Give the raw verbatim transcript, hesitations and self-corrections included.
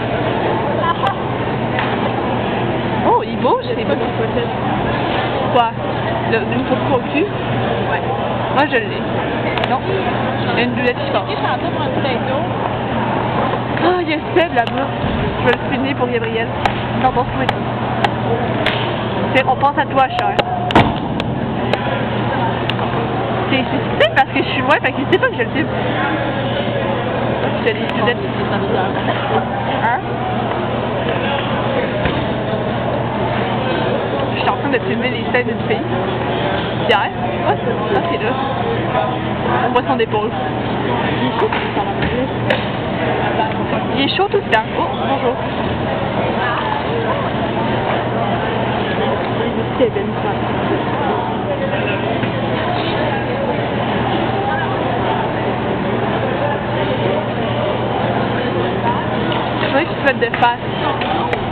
Oh, il bouge, c'est bon. Quoi? Le, une photo au cul? Ouais. Moi, je l'ai. Non? Il y a une bullette qui passe. Ah, il y a Seb là-bas. Je vais le filmer pour Gabriel. Quand on se On pense à toi, cher. C'est peut-être parce que je suis loin, fait qu'il sait pas que je le filme. Je te les bulettes. Hein? Je suis en train de filmer les scènes d'une fille. Hier? Ah, c'est ah, c'est là. On voit son épaule. Il est chaud tout le temps. Oh, bonjour. C'est bien ça. Je voudrais que tu te mettes de face.